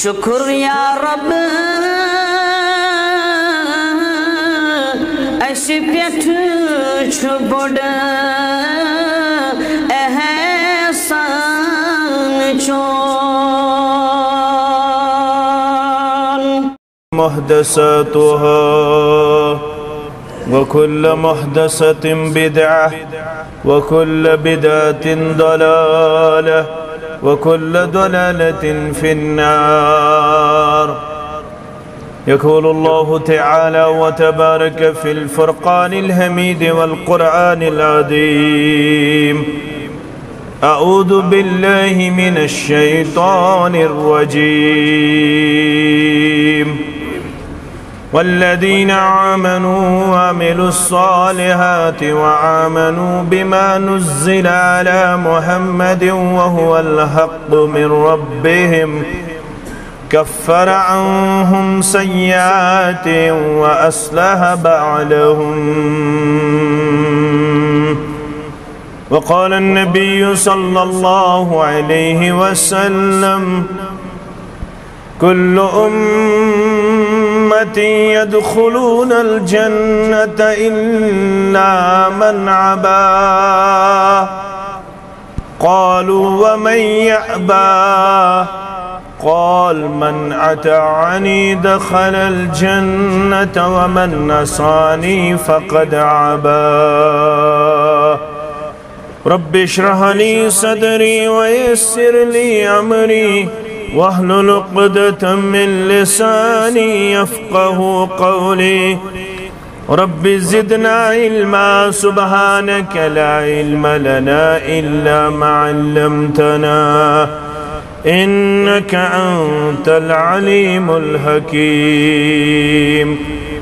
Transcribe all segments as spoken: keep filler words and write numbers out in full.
शुक्र या रब अशि पेठ छु बोड़ एहसान चोन मुहदसतुहा वकुल्ल मुहदसतिन बिदअह वकुल्ल बिदअतिन दलालह वकुल्ल दलालतिन फिन्नार। يقول الله تعالى وتبارك في الفرقان الحميد والقرآن العظيم: أعوذ بالله من الشيطان الرجيم. والذين آمنوا وعملوا الصالحات وآمنوا بما نزل على محمد وهو الحق من ربهم كفر عنهم سيئاتهم وأصلح بالهم. وقال النبي صلى الله عليه وسلم: كل أمتي يدخلون الجنة إلا من عبا. قالوا: ومن يأبى؟ قال: من أطاعني دخل الجنة ومن عصاني فقد عبا. رب اشرح لي صدري ويسر لي أمري واحلل عقدة من لساني يفقه قولي. رب زدنا علما سبحانك لا علم لنا إلا ما علمتنا إنك أنت العليم الحكيم.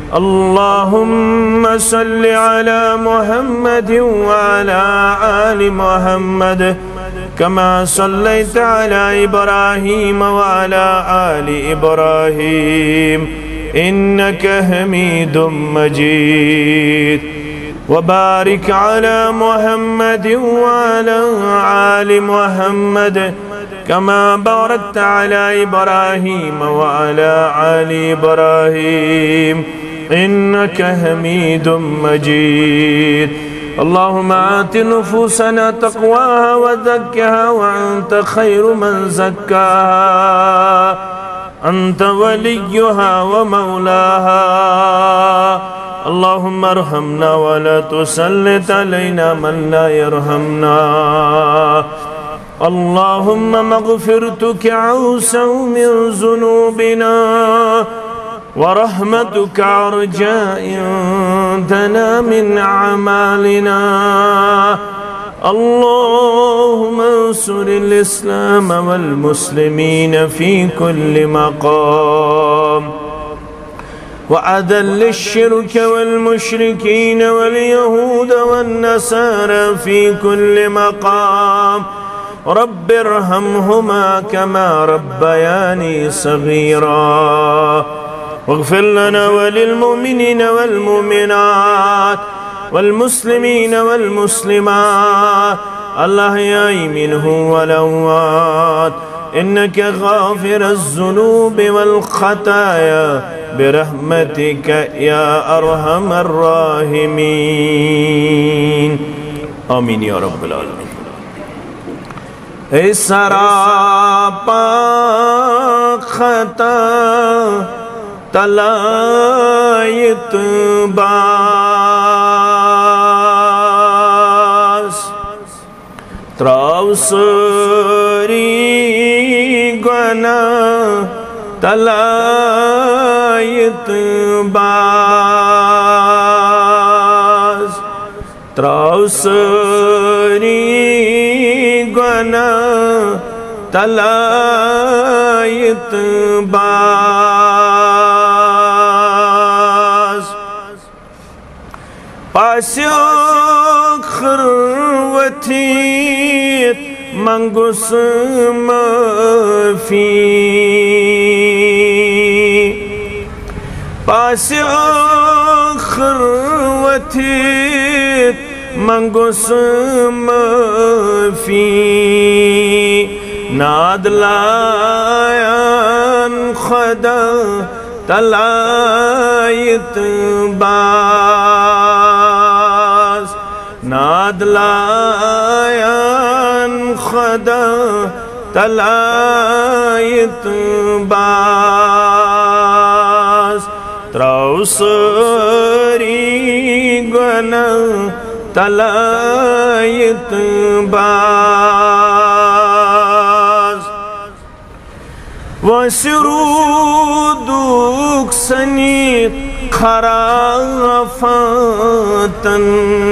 اللهم صل على محمد وعلى آل محمد كما صليت على إبراهيم وعلى آل إبراهيم إنك حميد مجيد. وبارك على محمد وعلى آل محمد كما باركت على إبراهيم وعلى آل إبراهيم إنك حميد مجيد. اللهم آت نفوسنا تقواها وزكها وأنت خير من زكاها أنت وليها ومولاها. اللهم ارحمنا ولا تسلط علينا من لا يرحمنا. اللهم مغفرتك أوسع من ذنوبنا ورحمتك أرجى عندنا من أعمالنا. اللهم انصر الإسلام والمسلمين في كل مقام وأذل الشرك والمشركين واليهود والنصارى في كل مقام. رب ارحمهما كما ربياني صغيرا. واغفر لنا وللمؤمنين والمؤمنات والمسلمين والمسلمات الأحياء منهم والأموات إنك غافر الذنوب والخطايا برحمتك يا أرحم الراحمين. آمين يا رب العالمين. اے سراپا خطا طلایت باس تراوسری گناہ طلایت باس تراوسری طلایت باز پاسیو خروتیت منگوس مفی پاسیو خروتیت منگوس مفی ناد لایا खुदा तलायत बास नादलायान खुदा तलायत बास त्रौसरी गुना तलायत बास वसरूदुक सनी खराफतन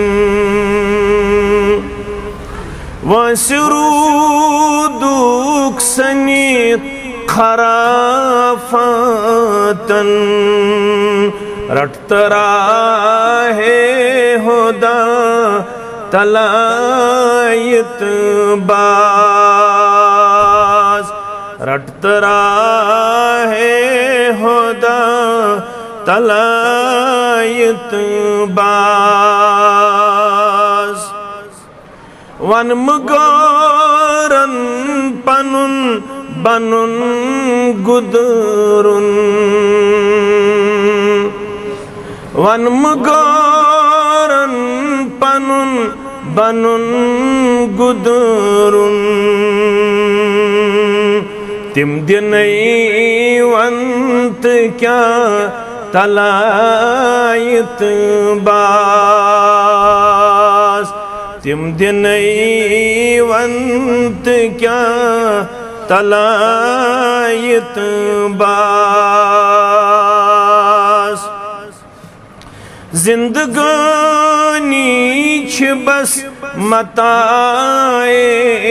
वसरूदुक सनी खराफतन रटतरा है हुदा तलायत बास रटतरा है हुदा तलायत बास वन मगारन पनुन बनुन गुदरुन वन मगारन पनुन बनुन गुदरुन तिम दिन वंत क्या तलायत बास तिम दिन वंत क्या तलायत बास जिंदगानी छ बस मताए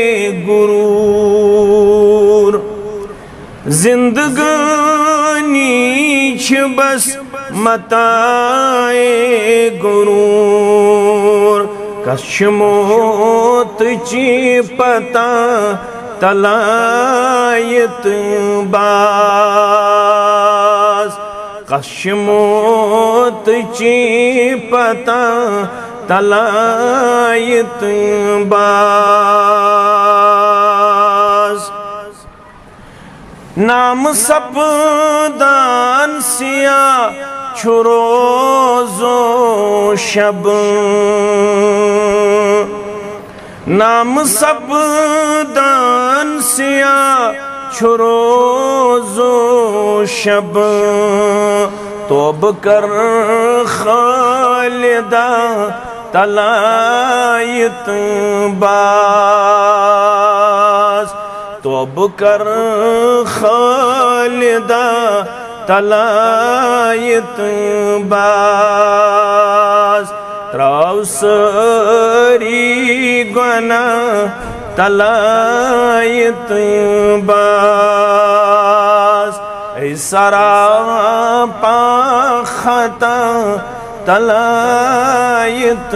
गुरूर जिंदगानी छ बस मताए गुरूर कश्मोत ची पता तलायत बास कश्मोत ची पता तलायत बास नाम सपदान सिया छुरोजो शब नाम सपदान सिया छुरोजो शब तोब कर खालिदा तलायत बास तोब कर खालिदा तलायत बास त्रौसरी गुना तलायत बास सरापा खता तलायत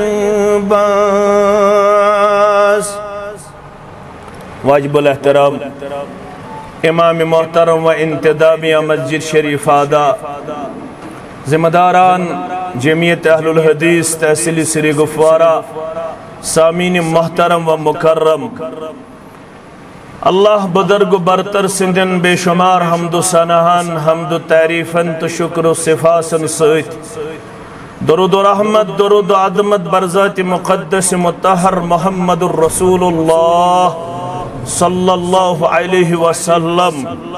बास वाजिबुल एहतराम इमाम मोहतरम व इंतदामिया मस्जिद शरीफ आदा जिम्मेदारान जमीयत अहलुल हदीस तहसील सिरी गुफवारा सामीन मोहतरम व मुकर्रम अल्लाह बुजुर्ग बरतर सिंधन बेशुमार हमदु सनाहन हमदु तारीफन तो शुक्र सिफासन सत दरुद रहमत दरुद अदमत बरज़ात मुक़द्दस मुत्तहर मुहम्मदुर रसूलुल्लाह सल्लल्लाहु अलैहि वसल्लम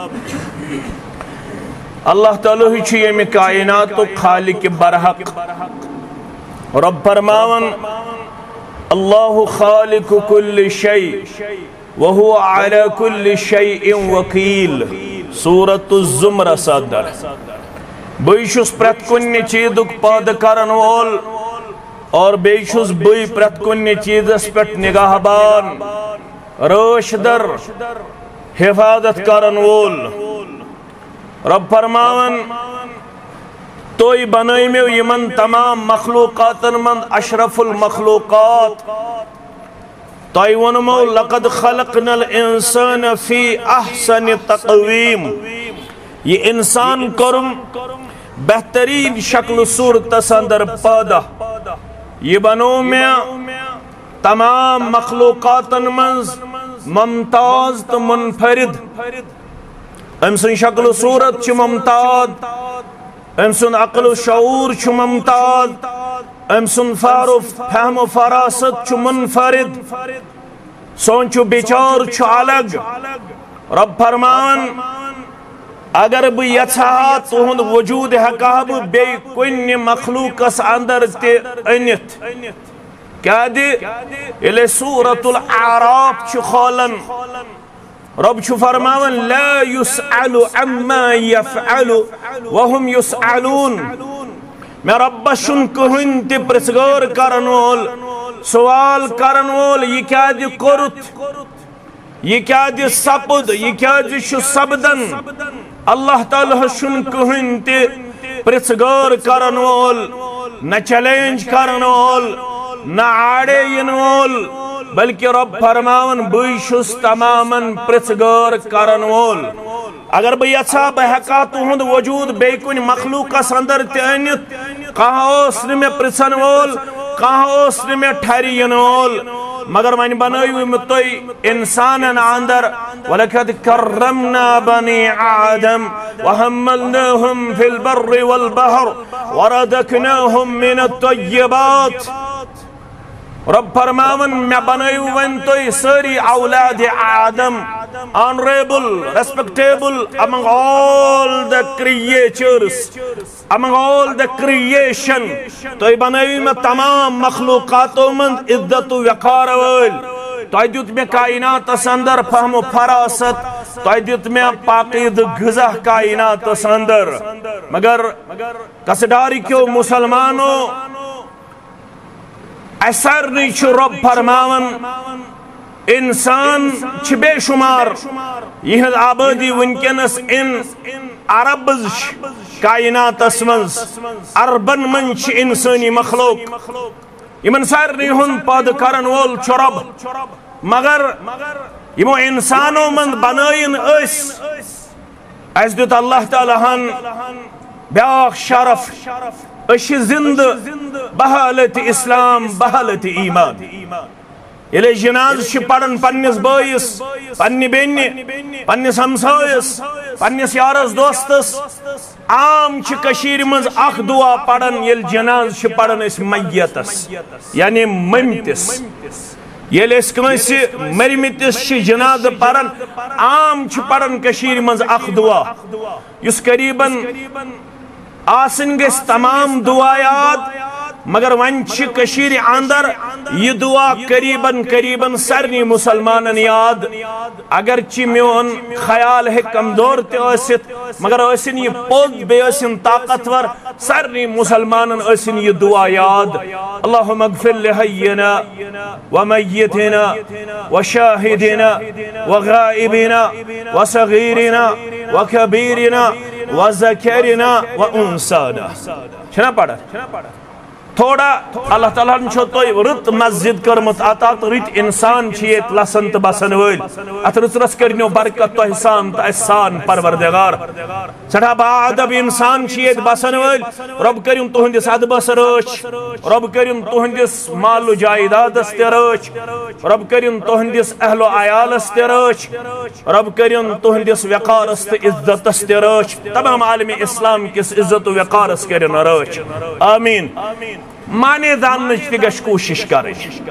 अल्लाह ताला ही छि यमि कायनात खालिक बरहक रब फरमावन अल्लाहु खालिकु कुल्लि शै व हुवा अला कुल्लि शैइन वकील सूरतुज़ ज़ुमर सदर बई छुस प्रत कुन्नि चीजुक पाद करन वोल और बेई छुस बई प्रत कुन्नि चीजस पेट निगाहबान रोशदर हिफाजत करन वोल रब फरमावन तोय बनैमेव यमन तमाम मखलूकातन मन अशरफुल मखलूकात तोय वनमो लक़द खलक़नल इंसान फी अहसन तक़वीम ये इंसान करुम बेहतरीन शक्ल सूरत अंदर पैदा ये बनो में तमाम मखलूकातन मंज मुमताज तो मुनफरिद अम सुन शक्ल सूरत च मुमताज, अम सुन अक्ल शऊर च मुमताज, अम सुन फारो फहम फरासत च मुनफरिद, सोचु बिचार च अलग। रब फरमान अगर बह यहा तुहद वजूद हेका बह बे कुन मखलूकस अंदर ते अनित क्या दि सूरतुल आराफ च खोलन रब छु फरमावन ला युसअलु अम्मा यफअलु वहुम युसअलून। मैं रब शुन कहन ते प्रसगोर करन वोल सवाल करन वोल यह क्या दि कोरुत, यह क्या दि सपद, यह क्या दि छु सपदन। अल्लाह ताला शुन कहन ते प्रसगोर करन वोल, न चैलेंज करन वोल, न आड़े इन वोल, बल्कि रब फरमावन बुश तमामन प्रसगोर करन वोल। अगर बह यहा बह हेका तुहद वजूद बे कुन मखलूकस अंदर ते अनित, कह मे पृछन वोल, कह मे ठहरी इन वोल, मगर वन बनयु तुह इंसान अंदर वलकद कर्रमना बनी आदम वहम्मलनाहुम फिल बर्रि वल बहर वरज़क़नाहुम मिनत तय्यबात। रब फरमावन मैं बनयु वन तुह सारी औलाद आदम honourable respectable among all the creatures, among all the creation। तुह बनयु मैं तमाम मखलूकातों मंद इज्जत वक़ार वल, तुह दित मे कायनातस अंदर फहम फरासत, तुह दित मे पाकीद ग़िज़ा कायनातस अंदर। मगर कसदारी क्यों मुसलमानों असर नहीं रब फरमावन इंसान बेशुमार यह आबादी वनकनस इन अरब कायनातस मज अरबन मन इंसानी मखलूक इन सारे हुन पद करन वोल रब। मगर यमो इंसानों मन बनयन अस दित अल्लाह ताला हन ब्याख शरफ जिंद बहालत इस्लाम बहालत ईमान। ये जनाज पढ़न पन्निस बयस पन्नि बेन्नि पन्निस हमसायस पन्निस यारस दोस्तस आम कशीर मज अख दुआ पढ़न ये जनाज पढ़न मय्यतस यानी ममतिस। ये मरमितिस जनाज पढ़न आम पढ़न कशीर मज अख दुआ युस करीबन आसन गस तमाम दुआयात। मगर वन कशीर अंदर यह दुआ करीबन करीबन सारे मुसलमान याद। अगर मोन ख्याल है कमजोर तसित मगर यह पोज बेन ताकतवर सारे मुसलमान यह दुआ याद। अल्लाहुम्मा अग़फ़िर लिहय्यिना व मय्यितिना व शाहिदिना व गाइबिना व सगीरिना व कबीरिना व ज़करिना व उन्साना। छना पढ़ा थोड़ा अल्लाह ताला रुत मस्जिद कर्मत अता तो रुत इंसान लसन तो बसन वल अत रुतरस करनो बरकत तो सान तो सान परवरदिगार सड़ा बादब इंसान बसन वल। रब करिम तुहंदिस अदबस रच, रब करिम तुहंदिस माल जायदादस ते रच, रब करिम तुहंदिस अहलो अयालस ते रच, रब करिम तुहंदिस वक़ारस ते इज्जतस ते रच, तमाम आलम इस्लाम किस इज्जत वक़ारस करिन रच। आमीन। माने दान कोशिश कर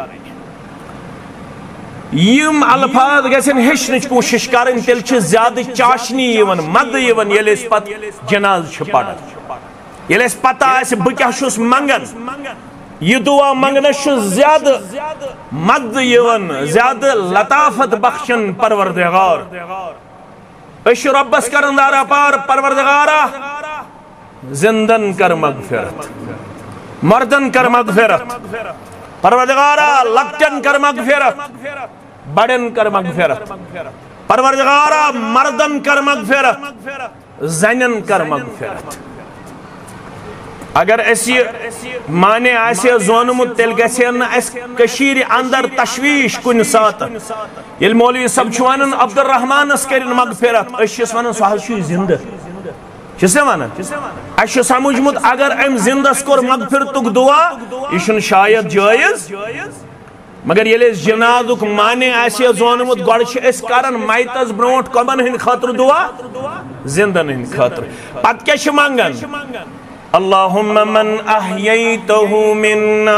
यम अल्फाज गसन हेचन कोशिश कर तेल ज्यादा चाशनी मद ये पत जनाज पढ़न ये पता बह क्या मंगन यह दुआ मंगनस ज्यादा मद ज्यादा लताफत बख्शन परवरदिगार। रब्बस कर दारा पार परवरदिगारा जिंदन कर मगफिरत, मर्दन कर मगफिरत, परवरदिगारा लक्टन कर मगफिरत, बड़न कर मगफिरत, परवरदिगारा मर्दन कर मगफिरत, जनन कर मगफिरत। अगर ऐसी माने आसे जोनमुत तेल गसे न कशीर अंदर तशवीश कुन सात ये मौलवी सब वन अब्दुल रहमानस कर मगफिरत अस वन सह जिंद वन अस समझमुत अगर अम जिंदस कोर मगफिरतुक दुआ यह शायद जायज मगर ये जनाजुक माने आसे जोनमुत गोड़ करन माइतस ब्रोट कमन हिंद खतर दुआ जिंदन हिंद खतर पत क्या मंगन अल्लाहुम्मा मन अहयैतहु मिन्ना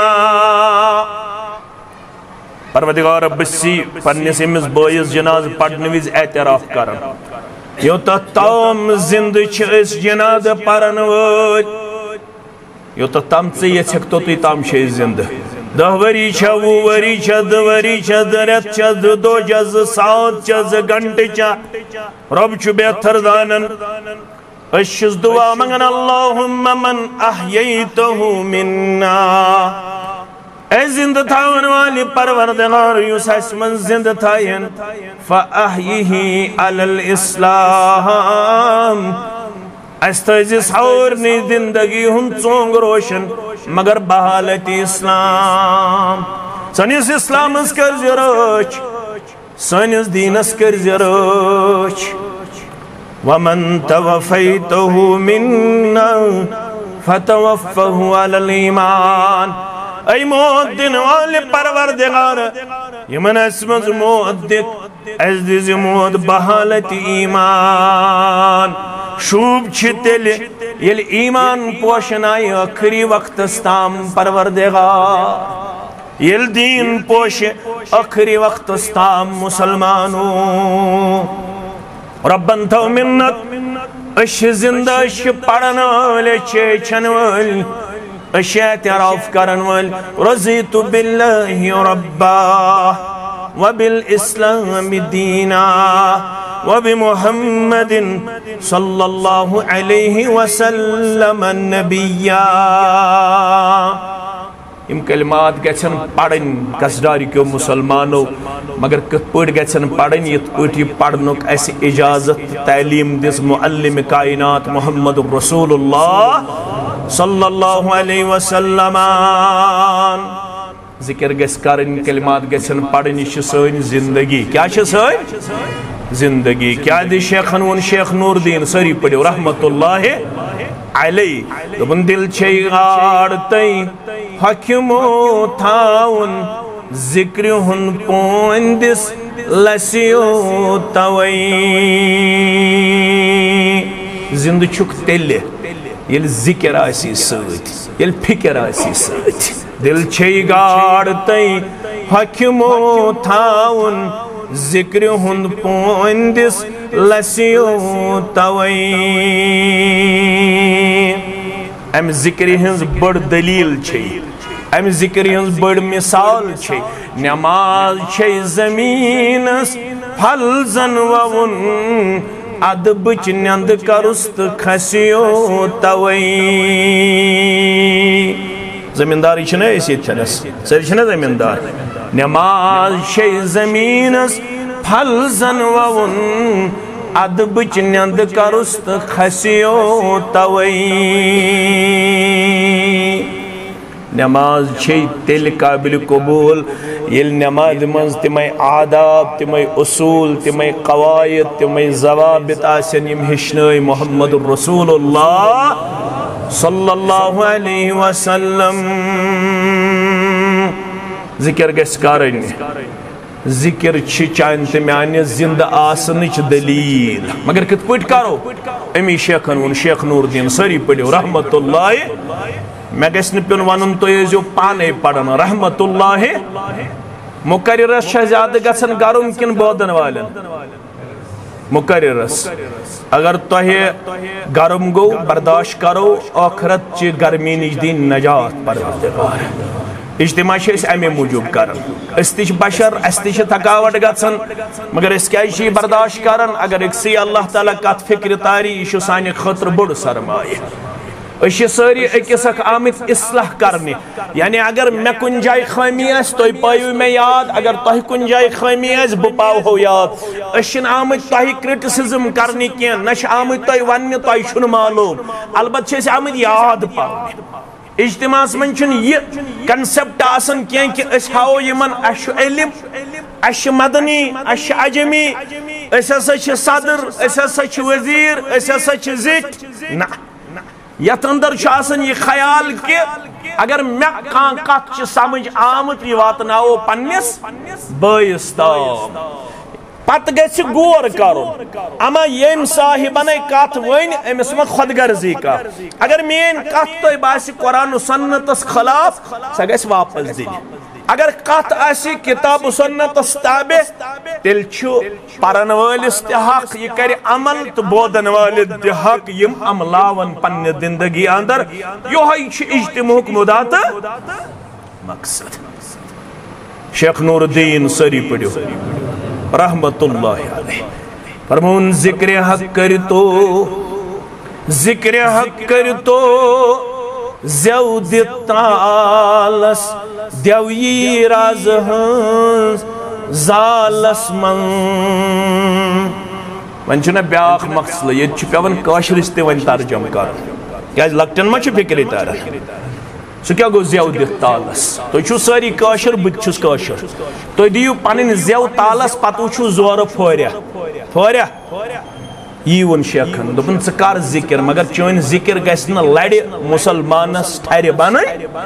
परवरदिगार बसी पन्निस अमिस बयस जनाज पढ़ने विज एतराफ करन योता तम जिंद जनाज परन वल योता तम ये तो तम जिंद दह वरी छ वो वरी छ द वरी छ द रेत छ द दो जज सात छ ज घंटे छ रब छु बेहतर दानन अशस दुआ मंगन अल्लाहुम्मा मन अहयैतहु मिन्ना ए जिंद थावन वाली परवरदिगार युस मन जिंद थायन फअहयिही अलल इस्लाम अस्तजिस और ने जिंदगी हुन चोंग रोशन मगर बहालत इस्लाम सनिस इस्लामस कर जरोच सनिस दीनस कर जरोच वमन तवफैतहु मिन्ना फतवफ़हु अलल ईमान ऐ मौत दिन वाले परवरदिगार यमन असमज मौत दित अज़दिज़ मौत बहालत ईमान शूब तेल ये ईमान पोशन आय आखिरी वक्त ताम परवरदिगार ये दीन पोश आखिरी वक्त ताम मुसलमानों रब्बन थो मिन्नत अश जिंदा अश पढ़न वाले छन वाल अश एतराफ करन वाल रज़ीतु बिल्लाहि रब्बा व बिल इस्लाम दीना व बि मुहम्मदिन सल्लल्लाहु अलैहि वसल्लम नबिया इम कलिमात गछन पढ़न कसदारी क्यों मुसलमानों मगर कत पड़ गछन पढ़न यत पड़ पढ़नुक अस इजाजत तालीम दिस मुअल्लिम कायनात मोहम्मद रसूलुल्लाह सल्लल्लाहु अलैहि वसल्लम जिक्र गस करन कलिमात गछन पढ़न यह सैन जिंदगी क्या सैन जिंदगी क्या दि शेखन वन शेख नूरदीन सरी पढ़ो रहमतुल्लाह अलैहि दोपन दिल छे गाड़ तई हकिमो थाउन जिक्र हुन पोंदिस लसियो तवई जिंद छुक तेले येल जिक्र आसी सत येल फिक्र आसी सत दिल छे गाड़ तई हकिमो थाउन जिक्र हुन पोंदिस लसियो तवई अम जिक्र हज बड़ दलील छे अम जिक्र हज बड़ मिसाल छे नमाज छे जमीनस फल जन वुन अदब नंद करुस्त खसियो तवई जमींदारी छना ऐसी छनस सर छना जमींदार नमाज छे जमीनस फल जन वुन अदब नंद करुस्त खसियो तवई नमाज छे तेल काबिल कबूल ये नमाज मज तम आदाब तम उसूल तम कवायद तम जवाबित आसन यम हेचन मोहम्मद रसूलुल्लाह सल्लल्लाहु अलैहि वसल्लम जिक्र गस करन जिक्र चान तो माने जिंद आसन दलील मगर कत पट करो अमी शेखन वो शेख नूरदीन सरी पढ़ो रहमतुल्लाह मे गस पे वन तुम पाने पढ़न रहमतुल्लाह मुकर्रस ज्यादा गसन गरम किन बोदन वालन मुकर्रस अगर तुह गरम गो बर्दाश्त करो आखरत च गर्मी नश दिन नजात परवरदिगार इज्तिमा अमे मूजूब कर बशर अस थकावट गन मगर क्या बर्दाश्त कर अगर अक्सी अल्लाह ताला कत फिक्र तारी यह सान खतर बोड़ सरमाय सारी अकिस आमित इस्लाह करने यानी अगर मे कुन जाय खामी तुम पायु मे याद अगर तुह कुन जाय खामी बह पावो याद आम तुह क्रिटिसिज्म करने कह न आम तुम वन तुम मालूम अलबत् आम याद पाने इज्तिमास मन यह कंसेप्ट आसन कह कि हाओ यमन अश इल्म अश मदनी अश अजमी अस सदर अस वजीर अस जिट ना यथ अंदर यह ख्याल कि अगर मे कान कत समझ आमत यह वातनाओ पन्निस बयस ताम पत गछ गौर करो अमा यम साहिबन कत वन अमिस मा खुदगर्जी कह अगर मेन कत तुह बास कुरान सुन्नतस खिलाफ सह गछ वापस दिन अगर कत आसी किताब सुन्नतस ताबे तेल परन वालिस ते हक यह कर अमल तो बोदन वालिद ते हक यम अमलावन पन्ने जिंदगी अंदर योहै छ इज्तिमाउक मुदा त मकसद। शेख नूरुद्दीन सरी पढ़ो रहमतुल्लाहि अलैह फरमान जिक्र हक कर तो जिक्र हक कर तो ज़ेव तालस देवी राज जालस मन वन ब्याख मसल ये पेवन काशरिस ते वन तर्जम कर क्या लकटन मा फिक्र तर सह क्या गो ज़ेव दित तालस तुम सारी काशर बहुस काशर तुम दियो पन ज़ेव तालस पत वो जोर फोर फोर यी वोन शेखन दोपन च कर जिक्र मगर चोन जिक्र गस न लड़ मुसलमानस ठहर बन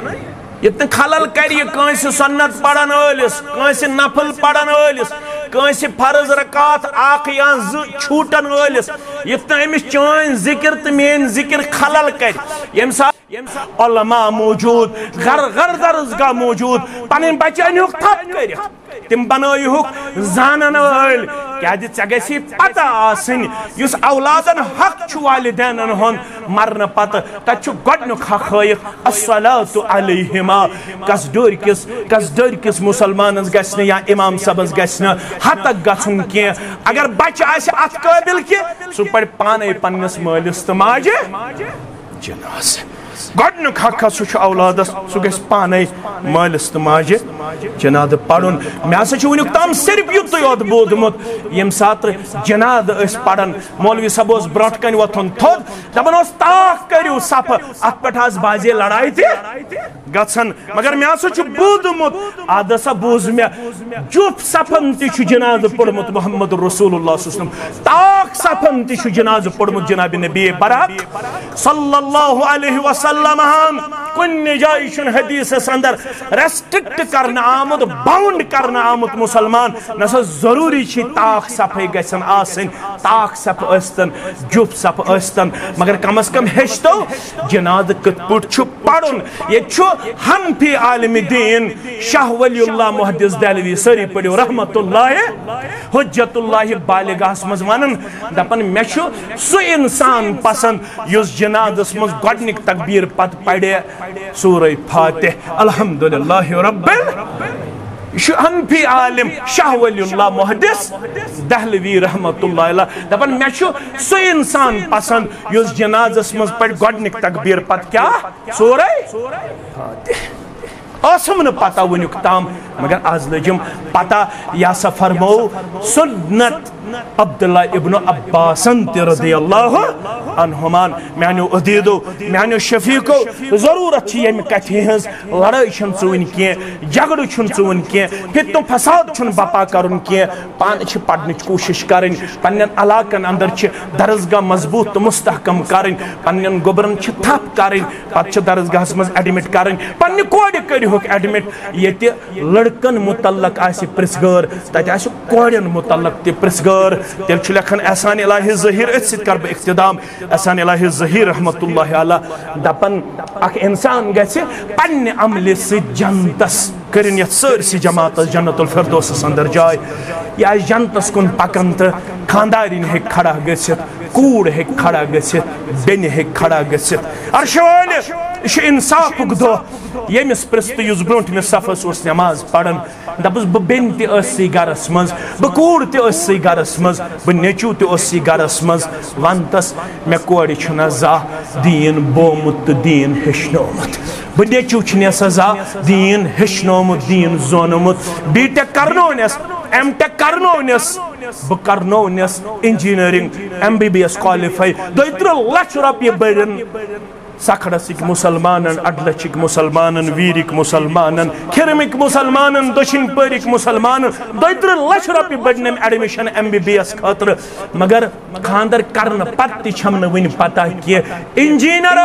ये खलल कर कंस सुन्नत पढ़न वलिस कंस नफल पढ़न वलिस कंस फर्ज रकात अख या छूटन वलिस ये अमिस चोन जिक्र तो मेन जिक्र खलल कर यम सा उलमा मौजूद घर घर दर्जगाह मौजूद पन बच्चे अनहुक थप कर तिम बनयुक जानन वल क्या गे पता आसन युस औलादन हक वालिदैन हुन मरन पत तत गोडनुक हक हयिक अस्सलातु अलैहिमा कस डोर किस कस डोर किस मुसलमानस गस्न या इमाम सबस गस्न हतक गछुन के अगर बच्चे आसे अत काबिल के सु पड़ पाने पन्नस मालिस त माजे जनाज गोडनुक हक सह औलादस सह गस पाने मालिस तो माजे जनाद पढ़न मे हसा वनुक तम सिर्फ युत योत बोदमुत यम सात जनाद पढ़न मौलवी सब ब्रोट कन वोथन थोद दपन ताक करू सफ अत पे बाजे लड़ाई गन मगर मे हसा बोदमुत अद हसा बोज मे जुफ सफन तु जनाद पढ़मुत मोहम्मद रसूलुल्लाह ताक सफन तु जनाद पढ़मुत जनाब नबी बरहक सल्लल्लाहु अलैहि वसल्लम कुन जाय हदीस अंदर रेस्ट्रिक्ट करना आमुद बाउंड करना आमुद मुसलमान नसा जरूरी छी ताक सफाई गसन आसन ताक सफ अस्तन जुफ सफ अस्तन मगर कम अज कम हेचतो जनाद कत पुट छु पढ़ुन ये छु हनफी आलिम दीन शाह वलीउल्लाह मुहद्दिस दहलवी सरी पढ़ो रहमतुल्लाह हुज्जतुल्लाह बालिगास मज वनन दपन मे छु सु इंसान पसंद युस जनादस मज गोडनिक तकबीर पत पढ़े सूरह फातिह अल्हम्दुलिल्लाह रब्बिल हनफी आलिम शाह वलीउल्लाह मुहद्दिस दहलवी रहमतुल्लाह अलैह दपन मे छु सु इंसान पसंद युस जनाजस मज पढ़ गोडनिक तकबीर पत क्या सूरह फातिह आसम न पता वनुक ताम मगर आज लजम पता या सा फरमो सुन्नत अब्दुल्लाह इब्न अब्बास रदियल्लाहु अन्हुमान मानो अदीदो मानो शफीको जरूरत छी यम कथि हंस लड़ाई छन चुन के झगड़ छन चुन के फिर तो फसाद छन बपा करन के पान छ पढ़ने कोशिश करन पन्नन इलाकन अंदर छ दरसगाह मजबूत तो मुस्तहकम करन पन्नन गोबरन छ थप करन पत छ दरसगाहस मज एडमिट करन पन्ने कोड करिहुक एडमिट येते लड़कन मुतल्लक आसि प्रिसगर तत आसि कोडन मुतल्लक ते प्रिसगर तेल छु लखन एहसान इलाही ज़हीर अत सित कर इख्तिदाम एहसान इलाही ज़हीर रहमतुल्लाह अलैह दपन अख इंसान गसे पन्ने अमल से जन्नतस करिन यत सरसी जमात जन्नतुल फिरदौस अंदर जाय या जन्नतस कुन पकन त खानदारिन हे खड़ा गसित कूड़ हे खड़ा गसित बेन हे खड़ा गसित अर्शवाल इश इंसाफ दो यमिस प्रस्त युस ब्रोंट में सफस उस नमाज पढ़न दपस ब बेन ते अस्सी गरस मज ब कूड़ ते अस्सी गरस मज ब नेचू ते अस्सी गरस मज वंतस मे कोड़ छना जा दीन बोमुत दीन हेशनोमत ब नेचू छने सजा दीन हेशनोमत दीन जोनोमत बीटेक करनोनस एमटेक करनोनस ब करनोनस इंजीनियरिंग एमबीबीएस क्वालिफाई दोइत्र लाख रुपये बरन सखड़सिक मुसलमानन अडलचिक मुसलमानन वीरिक मुसलमानन खिरमिक मुसलमानन दक्षिण परिक मुसलमानन दोत्र लक्ष रुपये बड़न admission M B B S खतर मगर खानदर करन पत्ति छम न वन पता कि इंजीनियर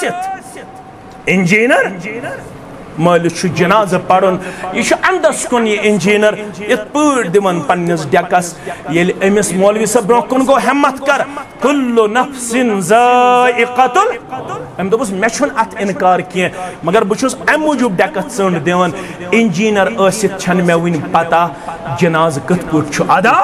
आसित इंजीनियर मालिक जनाजा पढ़न यह अंदस कुन यह इंजीनियर इत पड़ दिवन पन्निस डेकस ये अमिस मौलवी सब ब्रोह कुन गो हिम्मत कर कुल्लु नफ्सिन ज़ाइक़तुल अम दोपस मे छुन अत इनकार किए मगर बहुस अम मूजूब डेकत चंड दिवन इंजीनियर आसित छन मे वन पता जनाज कत पट छु अदा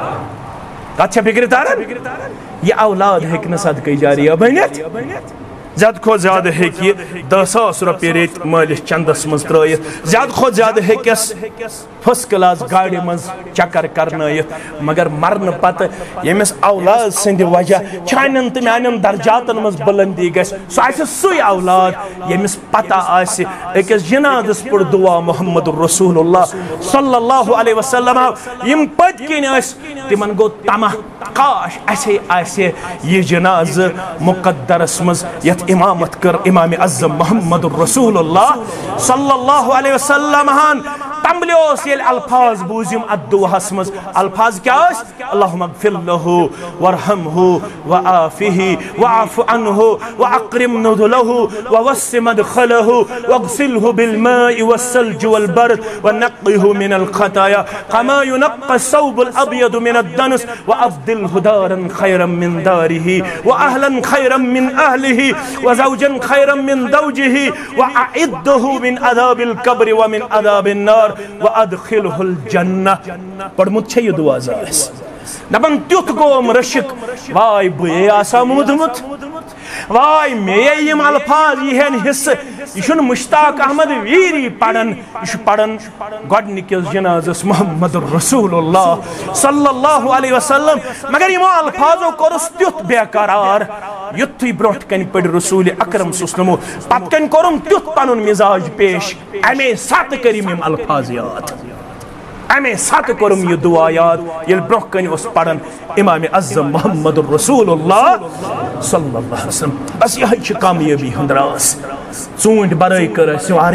कत छ फिक्र तारन यह औलाद हेक न सदक़े जारिया बनित ज्यादा खो ज्यादा हे दह सास रुपये रेत मालिस चंदस मज त्रयित ज्यादा खो ज्यादा हेकस फर्स्ट क्लास गाड़ी मज चक्कर करनयित मगर मरन पत यमिस औलाद सिंध वजह चानन तो मान दर्जातन मज बुलंदी गस सह सु औलाद यमिस पता आसि अकिस जनाजस पुर दुआ मोहम्मद रसूलुल्लाह सल्लल्लाहु अलैहि वसल्लम यम पत किन तिमन गो तमा काश ऐसे ऐसे ये जनाज मुकद्दरस मज यत इमामत कर इमाम अज़्ज़म मोहम्मद रसूलुल्लाह सल्लल्लाहु अलैहि वसल्लम हान तमलियोस ये अल्फाज बूजिम अद्दुआस मज अल्फाज क्या अल्लाहुम्मा ग़फ़िर लहु वरहमहु वआफ़िहि वअफ़ु अन्हु वअक़रिम नुज़ुलहु ववस्सि मदख़लहु वग़सिलहु बिलमाइ वस्सल्जि वलबर्द वनक़्क़िहु मिनल ख़ताया कमा युनक़्क़ा अस-सौबुल अब्यदु मिनद्दनस वअब्दिलहु दारन ख़ैरन मिन दारिहि वअहलन ख़ैरन मिन अहलिहि वज़ौजन ख़ैरन मिन ज़ौजिहि वअइद्दहु मिन अज़ाबिल क़ब्र व मिन अज़ाबिन नार वअदखिलहुल जन्नह पढ़मुत छे ये दुआ जास दपन त्युत गोम रशिक वाय बे आसा मुदमुत वाय मे यम अल्फाज यहन हिस्स यह मुश्ताक अहमद वीरी पढ़न यह पढ़न गडनिकिस जनाजस मोहम्मद रसूलुल्लाह सल्लल्लाहु अलैहि वसल्लम मगर यमो अल्फाजो कोरस त्युत बेकरार युत्थुई ब्रोट कन पड़ रसूल अकरम सुस्लमो पत कन कोरम त्युत पनुन मिजाज पेश अमे सात करीम यम अल्फाज याद अमे सात कोरम यह दुआ याद ये ब्रोह कन पढ़न इमाम अज़्ज़म मोहम्मद रसूलुल्लाह सल्लल्लाहु अलैहि वसल्लम बस यह कामयाबी हंद रास चूंट बरई कर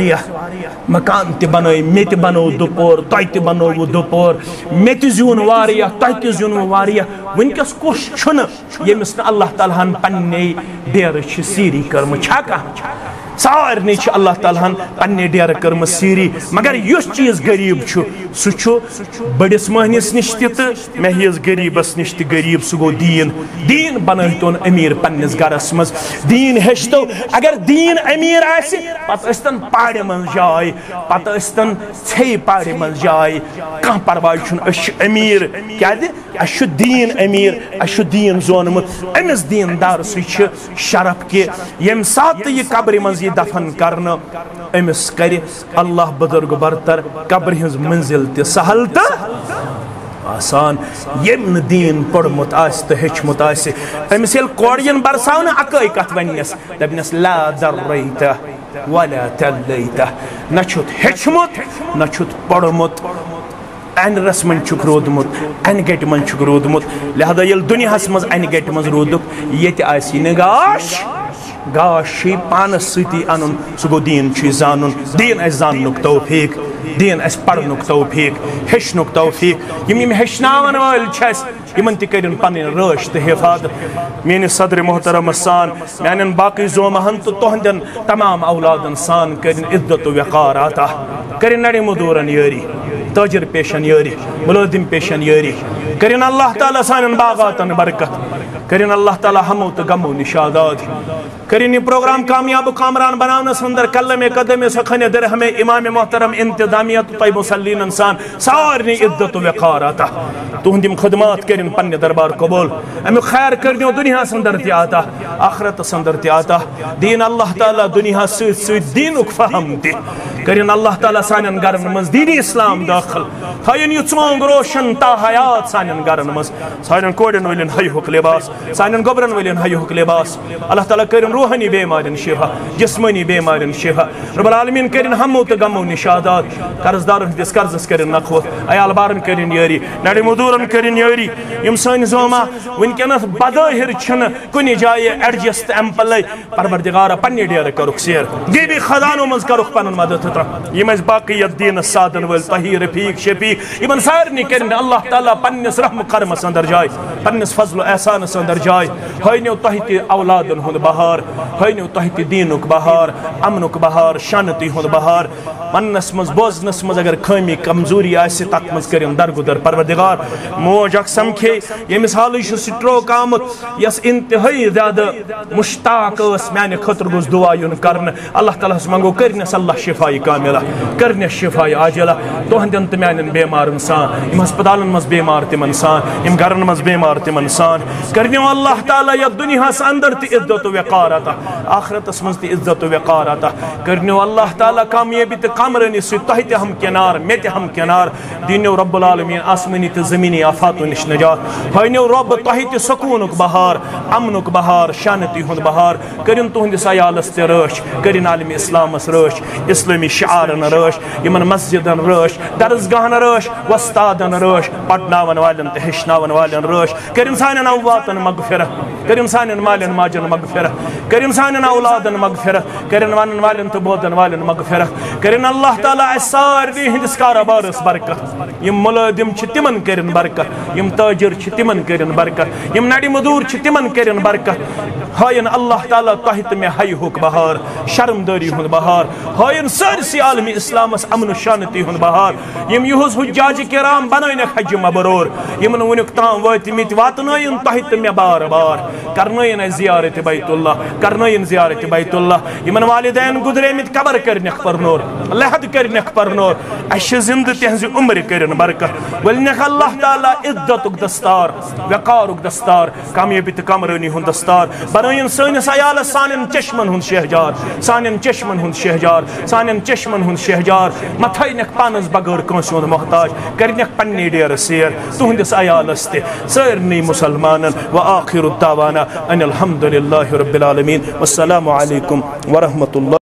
मकान त बन मे त बनो दुपोर तुह त बनो दुपोर मे त जून वारिया तुह त जून वारिया वनकस कुछ छुन यमिस न अल्लाह ताला हन पन्ने डेर सीरी कर्म छा कह सारने अल्लाह ताला पन्ने डेर कर्म सीरी मगर युस चीज गरीब सह बड़िस महनिस नश मे हिस गरीबस नश गरीब सह गो दीन दीन बनतोन अमीर पन्निस गरस मज दीन हेचतो अगर दीन अमीर आसि पतन पाड़ मन जाय पतन छे पाड़ मन जाय कह परवाह अमीर क्या अश दीन अमीर अश दीन जोनमुत अमिस दीनदार सह शरफ कि यम सात यह कब्र मज दफन करना अमिस कर अल्लाह बुजुर्ग बरतर कब्र हिंज मंजिल त सहल तो आसान यम दीन पढ़मुत तो हेचमुत अमिस ये कोड़न बरसाव अकई कत वनस दपनस ला दर्रैत वला तलैत न छुत हेचमुत न छुत पढ़मुत अनरस मन छुक रोदमुत अनगट मन छुक रोदमुत लिहाजा ये दुनियास मज अनगट मज रोदुक ये आसी न गाश गाश पानस सती अन सह गो दीन जान दीन अस जाननुक तौफीक दीन अस पढ़नुक तौफीक हेचनुक तौफीक यम यम हेचनावन वाल यमन त करिन पन रश तो हिफाजत मेन सदर मोहतरम सान मान बाकी जोमहन तो तुहदन तमाम औलादन सान करिन इज्जत वक़ार अता करिन नड़े मदूरन यारी ताजिर पेशन यारी मुलाजिम पेशन यारी करिन अल्लाह ताला सान बागातन बरकत करिन अल्लाह ताला हमो तो गमो निशादात करिन ये प्रोग्राम कामयाब कामरान बनाने अंदर कलम कदम सखन दर हमें इमाम मोहतरम इंतजामिया तो मुसल्लीन इंसान सारनी इज्जत वक़ार अता तुहदिम खदमात करिन पन्ने दरबार कबूल अमु खैर कर दुनिया अंदर त आता आखरत अंदर त आता दीन अल्लाह ताला दुनिया सत दीनुक फहम दि करिन अल्लाह ताला सानन गरन मज दीनी इस्लाम दाखिल थयन यह चोंग रोशन ता हयात सानन गरन मज सानन कोडन वलिन हयुक लिबास सानन गोबरन वलिन हयुक लिबास अल्लाह ताला करिन रूहानी बेमारिन शिफा जिस्मानी बेमारिन शिफा रब्बुल आलमीन करिन हमो त गमो निशादात कर्जदारन दिस कर्जस करिन नखवत अयाल बारन करिन यारी नडे मजूरन करिन यारी यम सन जोमा वनकनस बदाहिर छन कुनि जाय एडजस्ट एम्पल परवरदिगार पन्ने डेर करुक सेर गिबी खजानो मज करुक पन मदद तरा यम बाकी दीन सादन वल तही रफीक शफीक यमन सारनी करिन अल्लाह ताला पन्नस रहम करम अंदर जाय पन्नस फजल एहसान अंदर जाय हयनो तहित औलादन हुंद बहार हयनो तहित दीनुक बहार अमनुक बहार शांति हुंद बहार पन्नस मज बोजनस मज अगर खमी कमजोरी आसे तक मज करिन दरगुदर परवरदिगार मोज अक समखे यमिस हाल स्ट्रोक आमुत यस इंतहाई ज्यादा मुश्ताक माने खतर गोस दुआ युन करन अल्लाह ताला मंगो करनस अल्लाह शिफाई कामिला करनस शिफाई आजिला तोहंदन त मानन बेमारन सान इम अस्पतालन मज बेमार तिमन सान इम गरन मज बेमार तिमन सान करनो अल्लाह ताला या दुनिया स अंदर ति इज्जत व वकार अता आखिरत मज ति इज्जत व वकार अता करनो अल्लाह ताला कामयाबी त कमरन सु तहित हम किनार मेत हम किनार दीनो रब्बुल आलमीन आसमानी त जमीनी आफातों निश नजात हयनो रब तहित सुकूनुक बहार अमनुक बहार शांति हुंद बहार करिन तुहंदिस अयालस ते रश करिन आलम इस्लामस रश इस्लामी शिआरन रश यमन मस्जिदन रश दरसगाहन रश वस्तादन रश पढ़नावन वालन ते हेचनावन वालन रश करिन सानन अवातन मगफिरत करिन सानन मालन माजन मगफिरत करिन सानन औलादन मगफिरत करिन वानन वालन ते बोदन वालन मगफिरत करिन अल्लाह ताला सारवी हिंदिस कारोबारस बरकत यम मुलाजिम छ तिमन करिन बरकत यम ताजिर छ तिमन करिन बरकत यम नडी मजूर छ तिमन करिन बरकत हायन अल्लाह ताला तहित में हय हुक बहार शर्मदारी हुंद बहार हायन सरसी आलमी इस्लामस अमन शांति हुंद बहार यम युहुस हुज्जाज किराम बनैन हज मबरूर यमन वनुक ताम वातमित वातनयन तहित में बार बार करनयन जियारत बैतुल्लाह करनयन जियारत बैतुल्लाह यमन वालिदैन गुजरेमित कबर करनख परनोर लहद करनख परनोर अश जिंद तहज उम्र करन बरकत वलनख अल्लाह ताला इज्जतुक दस्तार वकारुक दस्तार कामयाबी त कमरनी हुंद दस्तार बनयन सनिस अयाल सानन चश्मन हुंद शहजार सानन चश्मन हुंद शहजार सानन चश्मन हुंद शहजार मथाइनक पानस बगैर कंस हुंद मोहताज करनक पन्ने डेर सेर तुहंदिस अयालस ते सारनी मुसलमानन व आखिरु दावाना अनिल हम्दुलिल्लाहि रब्बिल आलमीन वस्सलामु अलैकुम व रहमतुल्लाह।